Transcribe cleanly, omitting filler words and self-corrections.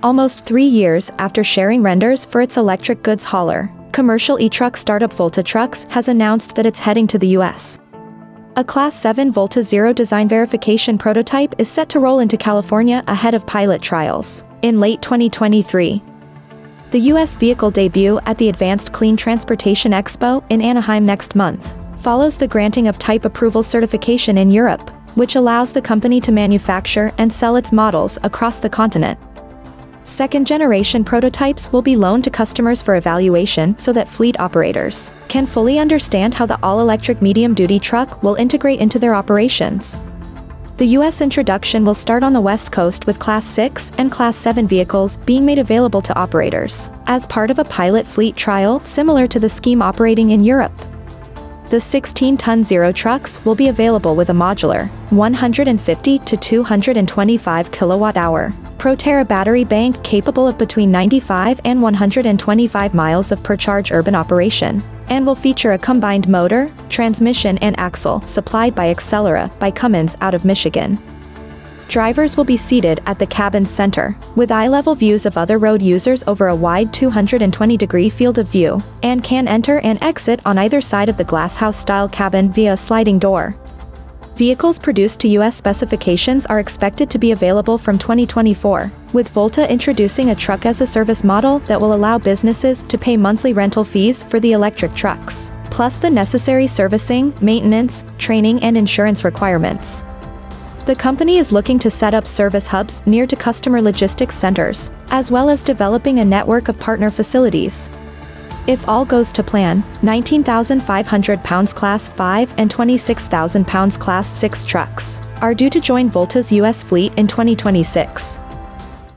Almost 3 years after sharing renders for its electric goods hauler, commercial e-truck startup Volta Trucks has announced that it's heading to the US. A Class 7 Volta Zero design verification prototype is set to roll into California ahead of pilot trials in late 2023. The US vehicle debut at the Advanced Clean Transportation Expo in Anaheim next month follows the granting of type approval certification in Europe, which allows the company to manufacture and sell its models across the continent. Second-generation prototypes will be loaned to customers for evaluation so that fleet operators can fully understand how the all-electric medium-duty truck will integrate into their operations. The US introduction will start on the West Coast with Class 6 and Class 7 vehicles being made available to operators as part of a pilot fleet trial similar to the scheme operating in Europe. The 16-ton Zero trucks will be available with a modular 150 to 225 kilowatt-hour Proterra battery bank capable of between 95 and 125 miles of per-charge urban operation, and will feature a combined motor, transmission and axle supplied by Accelera by Cummins out of Michigan. Drivers will be seated at the cabin's center, with eye-level views of other road users over a wide 220-degree field of view, and can enter and exit on either side of the glasshouse-style cabin via a sliding door. Vehicles produced to US specifications are expected to be available from 2024, with Volta introducing a truck-as-a-service model that will allow businesses to pay monthly rental fees for the electric trucks, plus the necessary servicing, maintenance, training and insurance requirements. The company is looking to set up service hubs near to customer logistics centers, as well as developing a network of partner facilities. If all goes to plan, 19,500 pounds Class 5 and 26,000 pounds Class 6 trucks are due to join Volta's US fleet in 2026.